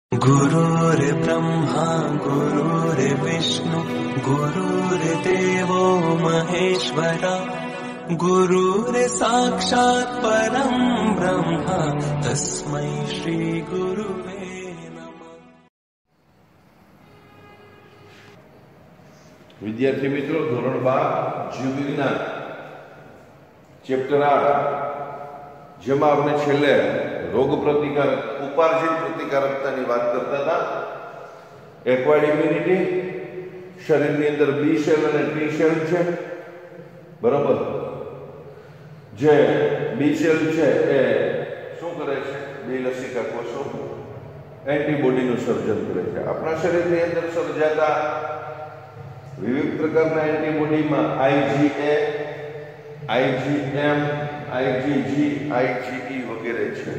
गुरुर्ब्रह्मा गुरुर्विष्णु गुरुर्देवो महेश्वरा गुरुर्साक्षात् परं ब्रह्म तस्मै श्री गुरुवे नमः। विद्यार्थी मित्रों, धोरण 12 जीव विज्ञान चैप्टर 8 જેમાં આપણે છેલ્લે રોગ પ્રતિકારક ઉપાર્જિત પ્રતિકારકતાની વાત કરતા હતા। એક્વાયર્ડ ઇમ્યુનિટી શરીરની અંદર બી સેલ અને ટી સેલ છે, બરાબર। જે બી સેલ છે એ શું કરે છે? બી લસિકા કોષો એન્ટીબોડીનું સર્જન કરે છે। આપણા શરીરની અંદર સર્જાતા વિવિધ પ્રકારના એન્ટીબોડીમાં આઈજીએ, આઈજીએમ, આઈજીજી, આઈજીઈ વગેરે છે।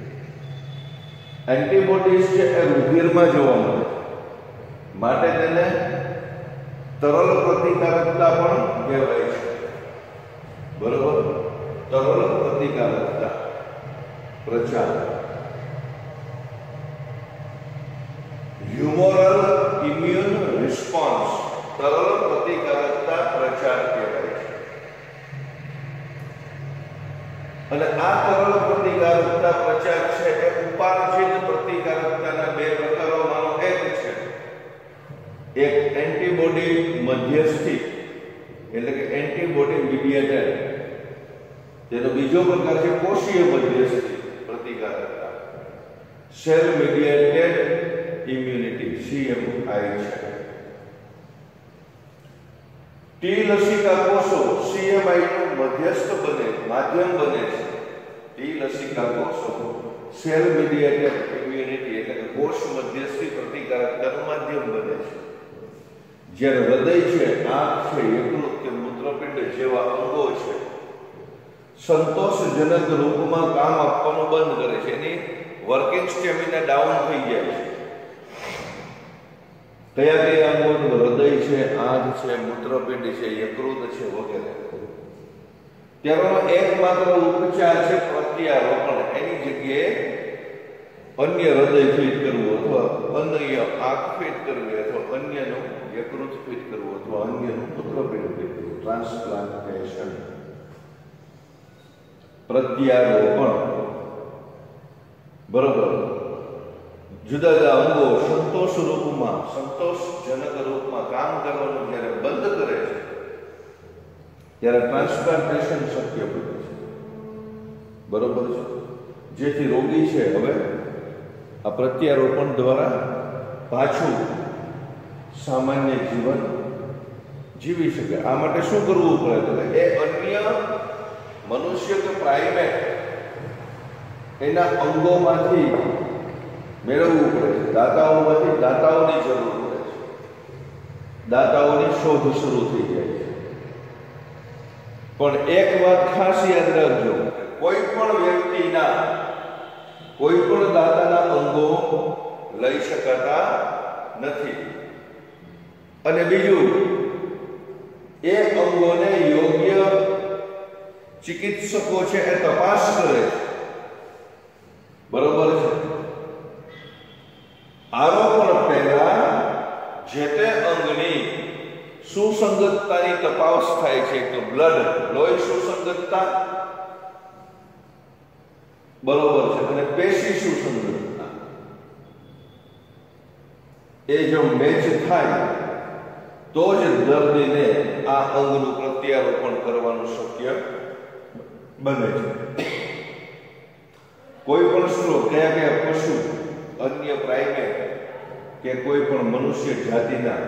એન્ટીબોડીઝ છે એ રુધિરમાં જોવા મળે છે, માટે તેને તરલ પ્રતિકારકતા પણ કહેવાય છે, બરોબર। તરલ પ્રતિકારકતા, પ્રચાર, હ્યુમરલ ઇમ્યુન રિસ્પોન્સ, તરલ પ્રતિકારકતા પ્રચાર કહેવાય છે। અને આ તરલ પ્રતિકારકતા પ્રચાર છે એ ઉપાર્જિત પ્રતિકારકતાના બે પ્રકારોમાંનો એક છે। એક એન્ટીબોડી મધ્યસ્થી એટલે કે એન્ટીબોડી મીડિયેટેડ, તેનો બીજો પ્રકાર છે કોષીય મધ્યસ્થી પ્રતિકારકતા, સેલ મીડિયેટેડ ઇમ્યુનિટી, સીએમઆઈ છે। ટી લસિકા કોષો સીએમઆઈ નું મધ્યસ્થ બને, માધ્યમ બને છે। ટી લસિકા કોષો સેલ મીડિયેટેડ ઇમ્યુનિટી એટલે કે કોષ મધ્યસ્થી પ્રતિકારકતાનું માધ્યમ બને છે। જ્યારે હૃદય છે, આંખ છે, યકૃત કે મૂત્રપિંડ જેવા અંગો છે સંતોષજનક રૂપમાં કામ આપવાનું બંધ કરે છે, એની વર્કિંગ સ્ટેમિના ડાઉન થઈ જાય છે। કયા કયા અંગો? હૃદય છે, આંખ છે, મૂત્રપિંડ છે, યકૃત છે વગેરે। ત્યારનો એકમાત્ર ઉપચાર છે પ્રત્યારોપણ। એની જગ્યાએ અન્ય હૃદય ફિટ કરવું અથવા અન્ય આંખ ફિટ કરવી અથવા અન્યનું યકૃત ફિટ કરવું અથવા અન્યનું મૂત્રપિંડ ફિટ કરવું, ટ્રાન્સપ્લાન્ટેશન, પ્રત્યારોપણ, બરોબર। જુદા જુદા અંગો સંતોષજનક રૂપમાં કામ કરવાનું જ્યારે બંધ કરે છે ત્યારે ટ્રાન્સપ્લાન્ટેશન શક્ય બને છે, બરોબર છે। જેથી રોગી છે હવે આ પ્રત્યારોપણ દ્વારા પાછું સામાન્ય જીવન જીવી શકે। આ માટે શું કરવું પડે? એ અન્ય મનુષ્ય કે પ્રાઇમેટ એના અંગોમાંથી મેળવવું પડે છે, દાતાઓમાંથી દાતાઓની જરૂર પડે છે, દાતાઓની શોધ શરૂ થઈ જાય છે। પણ એક વાત ખાસ યાદ રાખજો, કોઈ પણ વ્યક્તિના કોઈ પણ દાતાના અંગો લઈ શકાતા નથી। અને બીજું, એ અંગોને યોગ્ય ચિકિત્સકો છે એ તપાસ કરે છે, બરોબર છે। આરોપણ પહેલા જે તે અંગની સુસંગતતાની તપાસ થાય છે, તો બ્લડ, લોહી સુસંગતતા, બરોબર છે, અને પેશી સુસંગતતા, એ જો મેચ થાય તો જ દર્દીને આ અંગનું પ્રત્યારોપણ કરવાનું શક્ય બને છે। કોઈ પણ સ્ત્રોત, કયા કયા પશુ, અન્ય પ્રાઇમેટ કે કોઈ પણ મનુષ્ય જાતિના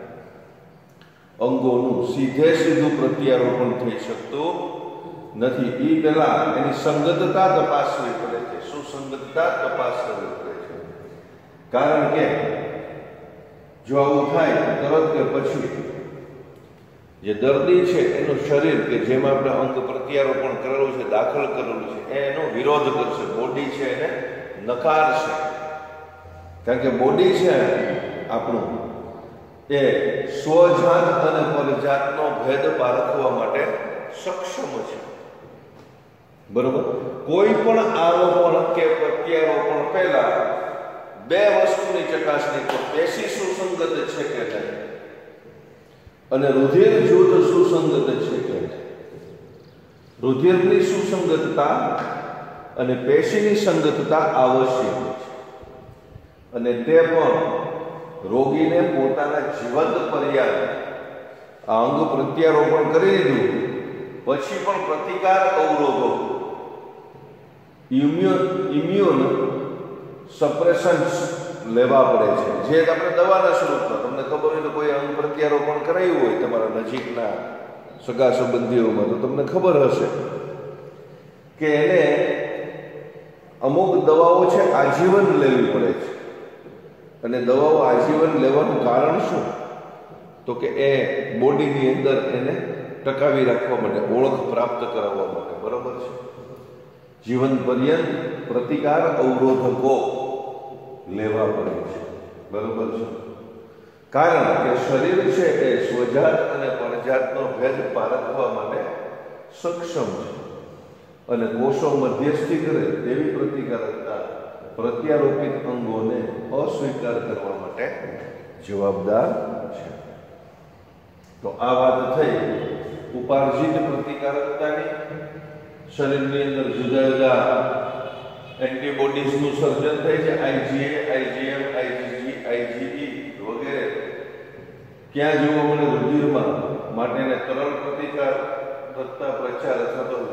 અંગોનું સીધું પ્રત્યારોપણ થઈ શકતું નથી। એ પહેલા એની સંગતતા તપાસવી પડે છે, સુસંગતતા તપાસ કરવી પડે છે। કારણ કે જો આવું થાય તરત કે પછી જે દર્દી છે એનું શરીર કે જેમાં આપણે અંગ પ્રત્યારોપણ કરેલું છે, દાખલ કરેલું છે, એનો વિરોધ કરશે, બોડી છે એને નકારશે। કારણ કે બોડી છે આપણું એ સ્વજાત અને પરજાતનો ભેદ પારખવા માટે સક્ષમ છે, બરોબર। કોઈ પણ આરોપણ કે પ્રત્યારોપણ પહેલા બે વસ્તુની ચકાસણી, તો પેશી સુસંગત છે કે નહીં અને રુધિર જૂથ સુસંગત છે કે નહીં. રુધિરની સુસંગતતા અને પેશીની સંગતતા આવશ્યક છે, અને તે પણ રોગીને પોતાના જીવંત પર્યાય આ અંગ પ્રત્યારોપણ કરી દીધું પછી પણ પ્રતિકાર અવરોધો ઇમ્યુન સપ્રેશન્સ લેવા પડે છે, જે આપણે દવાના સ્વરૂપમાં. તમને ખબર હોય તો કોઈ અંગ પ્રત્યારોપણ કરાયું હોય તમારા નજીકના સગા સંબંધીઓમાં, તો તમને ખબર હશે કે એને અમુક દવાઓ છે આજીવન લેવી પડે છે. અને દવાઓ આજીવન લેવાનું કારણ શું? તો કે એ બોડીની અંદર એને ટકાવી રાખવા માટે, ઓળખ પ્રાપ્ત કરાવવા માટે. બરોબર છે? જીવન પર્યંત પ્રતિકાર અવરોધકો લેવા પડે છે. બરોબર છે? કારણ કે શરીર છે એ સ્વજાત અને પરજાતનો ભેદ પારખવા માટે સક્ષમ છે, અને કોષો મધ્યસ્થી કરે તેવી પ્રતિકારકતા પ્રત્યારોપિત અંગોને અસ્વીકાર કરવા માટે જવાબદાર છે. તો આ વાત થઈ ઉપાર્જિત પ્રતિકારકતાની. શરીરની અંદર જુદા જુદા એન્ટીબોડીઝનું સર્જન થાય છે, IgA, IgM, IgG, IgE વગેરે. ક્યાં જોવા મળે? રુધિરમાં. માટેને તરલ પ્રતિકારકતા પ્રચાર અથવા તો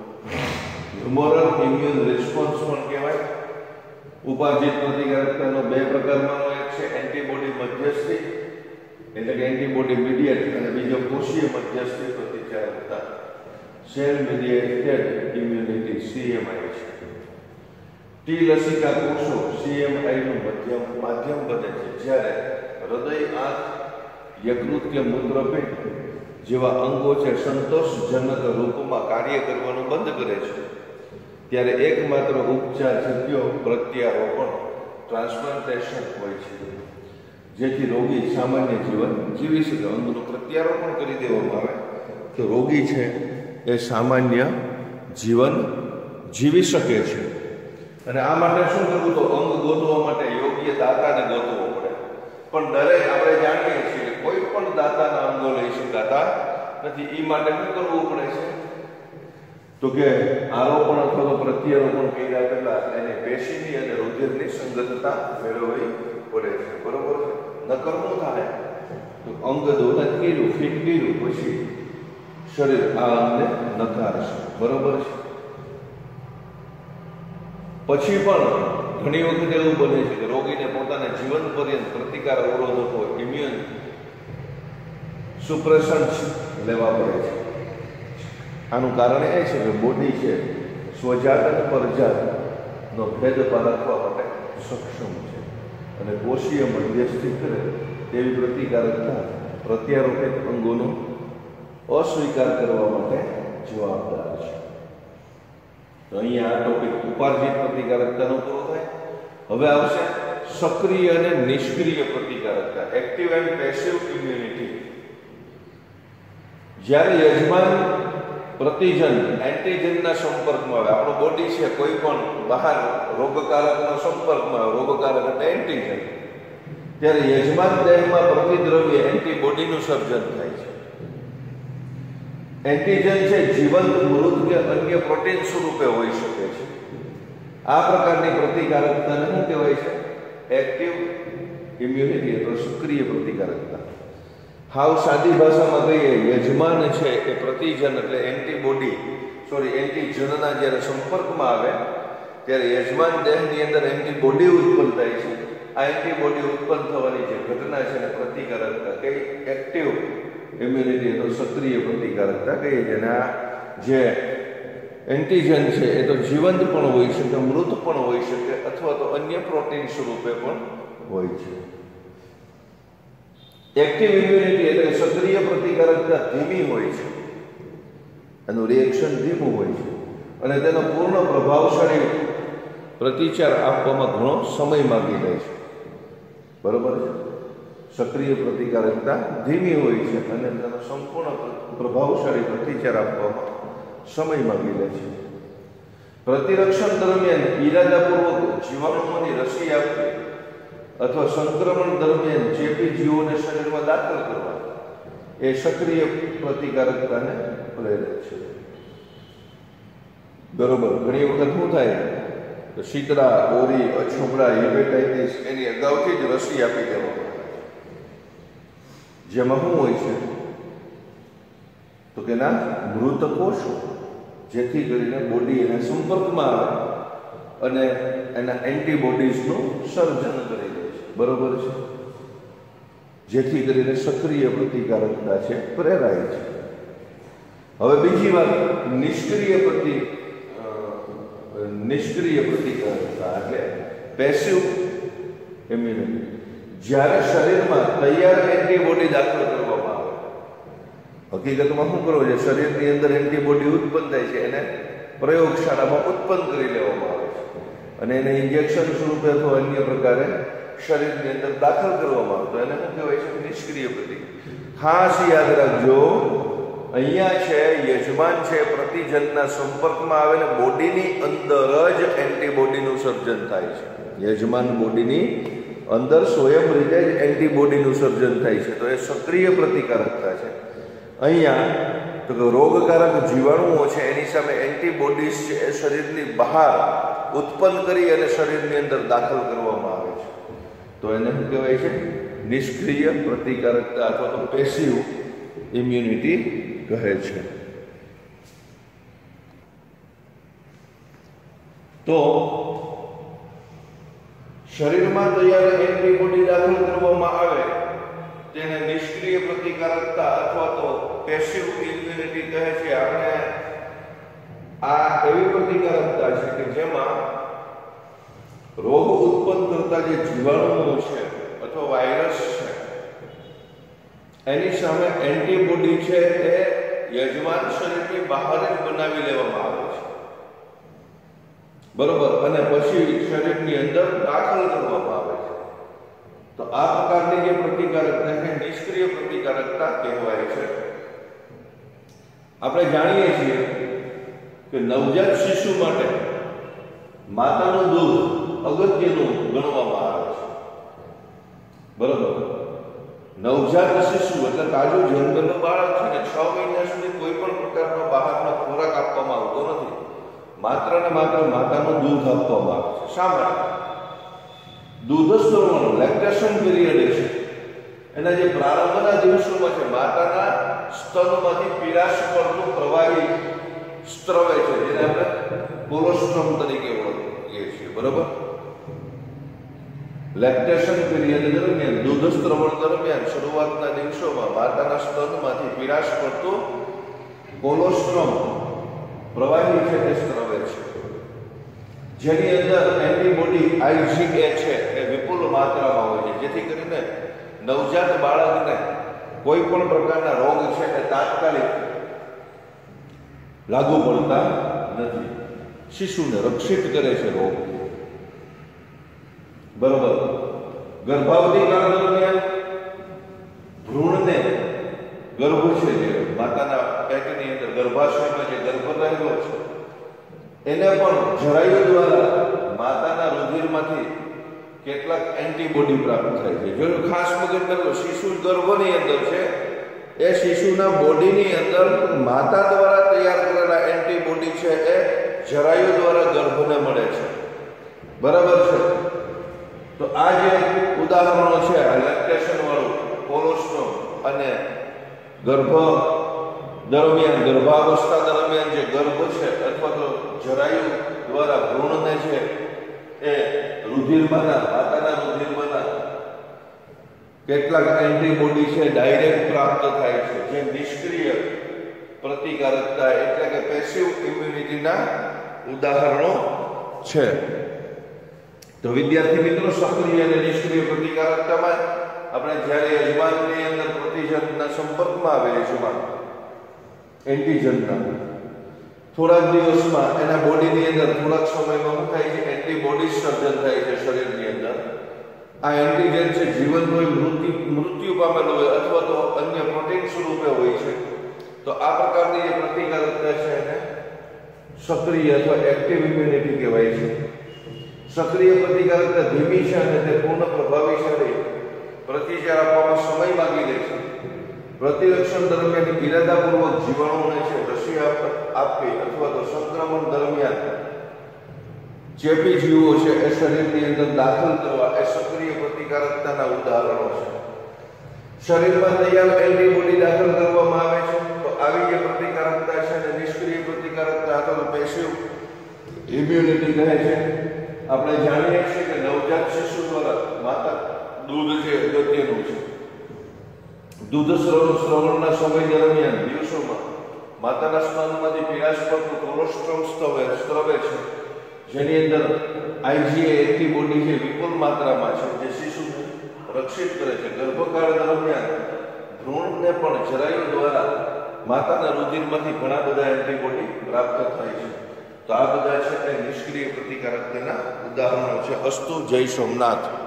હ્યુમરલ ઇમ્યુન રિસ્પોન્સ પણ કહેવાય. ઉપાર્જિત પ્રતિકારકતાનો બે પ્રકારમાંનો એક છે એન્ટીબોડી મધ્યસ્થી, એટલે કે એન્ટીબોડી મીડિયેટ, અને બીજો કોષીય મધ્યસ્થી પ્રતિકારકતા, સેલ મીડિયેટેડ ઇમ્યુનિટી, CMI છે. ટી લસિકા કોષો CMI નું માધ્યમ બને છે. જ્યારે હૃદય, આંખ, યકૃત કે મૂત્રપિંડ જેવા અંગો છે સંતોષજનક રૂપમાં કાર્ય કરવાનું બંધ કરે છે, ત્યારે એકમાત્ર ઉપચાર શક્ય પ્રત્યારોપણ, ટ્રાન્સપ્લાન્ટેશન હોય છે, જેથી રોગી સામાન્ય જીવન જીવી શકે. અંગનું પ્રત્યારોપણ કરી દેવામાં આવે તો રોગી છે એ સામાન્ય જીવન જીવી શકે છે. અને આ માટે શું કરવું? તો અંગ ગોતવા માટે યોગ્ય દાતાને ગોતવો પડે. પણ દરેક આપણે જાણીએ છીએ કોઈ પણ દાતાના અંગો લઈ શકાતા નથી. એ માટે શું કરવું પડે છે? તો કે આરોપણ અથવા તો પ્રત્યારોપણ કર્યા પહેલા એને પેશીની અને રુધિરની સંગતતા મેળવવી પડે છે. બરોબર છે? નકર શું થાય? તો અંગ દોલન કર્યું, ફિટ કર્યું, પછી શરીર આ અંગને નકારશે. બરોબર છે? પછી પણ ઘણી વખત એવું બને છે કે રોગીને પોતાના જીવન પર્યંત પ્રતિકાર અવરોધકો, ઇમ્યુન સુપ્રેશન્સ લેવા પડે છે. આનું કારણ એ છે કે બોડી છે સ્વજાત અને પરજાતનો ભેદ પારખવા માટે સક્ષમ છે, અને કોષીય મધ્યસ્થી કરે તેવી પ્રતિકારકતા પ્રત્યારોપિત અંગોનો અસ્વીકાર કરવા માટે જવાબદાર છે. તો અહીંયા આ ટોપિક ઉપાર્જિત પ્રતિકારકતાનો પૂરો થાય. હવે આવશે સક્રિય અને નિષ્ક્રિય પ્રતિકારકતા, એક્ટિવ એન્ડ પેસિવ ઇમ્યુનિટી. જ્યારે યજમાન પ્રતિજન એન્ટીજનના સંપર્કમાં આવે, આપણું બોડી છે કોઈ પણ બહાર રોગકારકના સંપર્કમાં આવે, રોગકારક એટલે એન્ટીજન, ત્યારે યજમાન દેહમાં પ્રતિદ્રવ્ય એન્ટીબોડીનું સર્જન થાય છે. એન્ટીજન છે જીવંત, મૃત કે અન્ય પ્રોટીન સ્વરૂપે હોઈ શકે છે. આ પ્રકારની પ્રતિકારકતાને શું કહેવાય છે? એક્ટિવ ઇમ્યુનિટી અથવા સક્રિય પ્રતિકારકતા. હાવ સાદી ભાષામાં કહીએ, યજમાન છે એ પ્રતિજન એટલે એન્ટીજનના જ્યારે સંપર્કમાં આવે ત્યારે યજમાન દેહની અંદર એન્ટીબોડી ઉત્પન્ન થાય છે. આ એન્ટીબોડી ઉત્પન્ન થવાની જે ઘટના છે એને પ્રતિકારકતા કઈ? એક્ટિવ ઇમ્યુનિટી તો સક્રિય પ્રતિકારકતા કહીએ છીએ. અને આ જે એન્ટીજન છે એ તો જીવંત પણ હોઈ શકે, મૃત પણ હોઈ શકે, અથવા તો અન્ય પ્રોટીન સ્વરૂપે પણ હોય છે. એક્ટિવ ઇમ્યુનિટી એટલે સક્રિય પ્રતિકારકતા ધીમી હોય છે, એનું રિએક્શન ધીમું હોય છે, અને તેનો પૂર્ણ પ્રભાવશાળી પ્રતિચાર આપવામાં ઘણો સમય માંગી લે છે. બરોબર છે? સક્રિય પ્રતિકારકતા ધીમી હોય છે અને તેનો સંપૂર્ણ પ્રભાવશાળી પ્રતિચાર આપવામાં સમય માંગી લે છે. પ્રતિરક્ષણ દરમિયાન ઈરાદાપૂર્વક જીવાણુઓની રસી આપવી અથવા સંક્રમણ દરમિયાન ચેપી જીવોને શરીરમાં દાખલ કરવા એ સક્રિય પ્રતિકારકતાને પ્રેરે છે. બરોબર. ઘણી વખત શું થાય તો શીતળા, ઓરી, અછુમડા, હેપેટાઇટિસ એની અગાઉથી જ રસી આપી દેવામાં આવે છે. જેમાં શું હોય છે તો કે ના મૃત કોષો, જેથી કરીને બોડી એના સંપર્કમાં આવે અને એના એન્ટીબોડીઝનું સર્જન કરી દે છે. બરોબર છે. જેથી કરીને સક્રિય પ્રતિકારકતા છે પ્રેરાય છે. હવે બીજી વાત, નિષ્ક્રિય પ્રતિકારકતા એટલે પેસિવ ઇમ્યુનિટી. જ્યારે શરીરમાં તૈયાર એન્ટીબોડી દાખલ કરવામાં આવે, હકીકતમાં શું કરવું છે, શરીરની અંદર એન્ટીબોડી ઉત્પન્ન થાય છે, એને પ્રયોગશાળામાં ઉત્પન્ન કરી લેવામાં આવે છે અને એને ઇન્જેક્શન સ્વરૂપે અથવા અન્ય પ્રકારે શરીરની અંદર દાખલ કરવામાં આવે તો એને શું કહેવાય છે, નિષ્ક્રિય પ્રતિક્રિયા. ખાસ યાદ રાખજો, અહીંયા છે યજમાન છે પ્રતિજનના સંપર્કમાં આવે ને બોડીની અંદર જ એન્ટીબોડીનું સર્જન થાય છે. યજમાન બોડીની અંદર સ્વયં રીતે જ એન્ટીબોડીનું સર્જન થાય છે, તો એ સક્રિય પ્રતિકારકતા છે. અહીંયા તો કે રોગકારક જીવાણુઓ છે એની સામે એન્ટીબોડીઝ છે એ શરીરની બહાર ઉત્પન્ન કરી અને શરીરની અંદર દાખલ કરવામાં આવે છે, તો એને શું કહેવાય છે, નિષ્ક્રિય પ્રતિકારકતા અથવા તો પેસિવ ઇમ્યુનિટી કહે છે. તો શરીરમાં તૈયાર એન્ટીબોડી દાખલ કરવામાં આવે તેને નિષ્ક્રિય પ્રતિકારકતા અથવા તો પેસિવ ઇમ્યુનિટી કહે છે. આપણે આ એવી પ્રતિકારકતા છે કે જેમાં રોગ ઉત્પન્ન કરતા જે જીવાણુઓ છે અથવા વાયરસ છે એની સામે એન્ટીબોડી છે એ યજમાન શરીરની બહાર જ બનાવી લેવામાં આવે છે. બરોબર. અને પછી શરીરની અંદર દાખલ કરવામાં આવે છે. તો આ પ્રકારની જે પ્રતિકારકતા છે નિષ્ક્રિય પ્રતિકારકતા કહેવાય છે. આપણે જાણીએ છીએ કે નવજાત શિશુ માટે માતાનું દૂધ અગત્યનું ગણવામાં આવે છે. બરોબર. નવજાત શિશુ એટલે તાજું જન્મેલું બાળક છે ને 6 મહિના સુધી કોઈ પણ પ્રકારનો બહારનો ખોરાક આપવામાં આવતો નથી. માત્ર ને માત્ર માતાનું દૂધ આપવામાં આવે છે. શા માટે? દૂધસ્ત્રવણ લેક્ટેશન પીરિયડ છે એના જે પ્રારંભના દિવસોમાં છે માતાના સ્તનમાંથી પીળાશ પરનું પ્રવાહી સ્ત્રવે છે, જેને આપણે કોલોસ્ટ્રમ તરીકે ઓળખીએ છીએ. બરોબર. લેક્ટેશન પીરિયડ દરમિયાન, દૂધસ્ત્રવણ દરમિયાન શરૂઆતના દિવસોમાં માતાના સ્તનમાંથી પીળાશ પડતું કોલોસ્ટ્રમ પ્રવાહી છે તે સ્ત્રવે છે, જેની અંદર એન્ટીબોડી IgA છે એ વિપુલ માત્રામાં હોય છે, જેથી કરીને નવજાત બાળકને કોઈ પણ પ્રકારના રોગ છે એ તાત્કાલિક લાગુ પડતા નથી. શિશુને રક્ષિત કરે છે રોગ. બરોબર. ગર્ભાવધિ કાળ દરમિયાન ભ્રૂણને ગર્ભ છે જે માતાના પેટની અંદર ગર્ભાશયમાં જે ગર્ભ રહેલો છે એને પણ જરાયુ દ્વારા માતાના રુધિરમાંથી કેટલાક એન્ટીબોડી પ્રાપ્ત થાય છે. જો ખાસ મગજ કરો, શિશુ ગર્ભની અંદર છે એ શિશુના બોડીની અંદર માતા દ્વારા તૈયાર કરેલા એન્ટીબોડી છે એ જરાયુ દ્વારા ગર્ભને મળે છે. બરાબર છે. તો આ જે ઉદાહરણો છે આ લેક્ટેશન વાળું, કોલોસ્ટ્રમ અને ગર્ભાવસ્થા દરમિયાન જે ગર્ભ છે અથવા તો જરાયુ દ્વારા ભ્રૂણને છે એ માતાના રુધિરમાંના કેટલાક એન્ટીબોડી છે ડાયરેક્ટ પ્રાપ્ત થાય છે, જે નિષ્ક્રિય પ્રતિકારકતા એટલે કે પેસિવ ઇમ્યુનિટીના ઉદાહરણો છે. તો વિદ્યાર્થી મિત્રો, સક્રિય અને નિષ્ક્રિય પ્રતિકારકતામાં આપણે જ્યારે યજમાનની અંદર પ્રતિજનના સંપર્કમાં આવે યજમાન એન્ટીજનના થોડાક દિવસમાં એના બોડીની અંદર થોડાક સમયમાં શું થાય છે, એન્ટીબોડી સર્જન થાય છે શરીરની અંદર. આ એન્ટીજન છે જીવન હોય મૃત્યુ પામેલો હોય અથવા તો અન્ય પ્રોટીન સ્વરૂપે હોય છે. તો આ પ્રકારની જે પ્રતિકારકતા છે એને સક્રિય અથવા એક્ટિવ ઇમ્યુનિટી કહેવાય છે. સક્રિય પ્રતિકારકતા ધીમી છે અને તે પૂર્ણ પ્રભાવશાળી પ્રતિચાર આપવામાં સમય માગી લે છે. પ્રતિરક્ષણ દરમિયાન ઇરાદાપૂર્વક જીવાણુને છે રસી આપવી અથવા તો સંક્રમણ દરમિયાન ચેપી જીવો છે એ શરીરની અંદર દાખલ કરવા એ સક્રિય પ્રતિકારકતાના ઉદાહરણો છે. શરીરમાં તૈયાર એન્ટીબોડી દાખલ કરવામાં આવે છે તો આવી જે પ્રતિકારકતા છે અને નિષ્ક્રિય પ્રતિકારકતા અથવા પેસિવ ઇમ્યુનિટી કહે છે. આપણે જાણીએ છીએ કે નવજાત શિશુ દ્વારા માતા દૂધ છે અગત્યનું છે. દૂધ શ્રવણના સમય દરમિયાન દિવસોમાં માતાના સ્તનમાંથી પીળાશ પરનું કોલોસ્ટ્રમ સ્ત્રવે છે, જેની અંદર આઈજીએ એન્ટીબોડી છે વિપુલ માત્રામાં છે, જે શિશુને રક્ષિત કરે છે. ગર્ભકાળ દરમિયાન ભ્રૂણને પણ જરાયુ દ્વારા માતાના રુધિરમાંથી ઘણા બધા એન્ટીબોડી પ્રાપ્ત થાય છે. તો આ બધા છે તે નિષ્ક્રિય પ્રતિકારકતાના ઉદાહરણો છે. અસ્તુ. જય સોમનાથ.